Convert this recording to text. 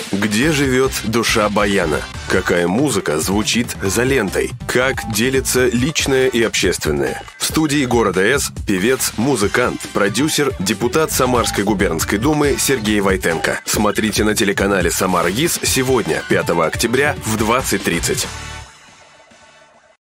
Где живет душа баяна? Какая музыка звучит за лентой? Как делится личное и общественное? В студии города С певец, музыкант, продюсер, депутат Самарской губернской думы Сергей Войтенко. Смотрите на телеканале «Самара ГИС» сегодня, 5 октября в 20:30.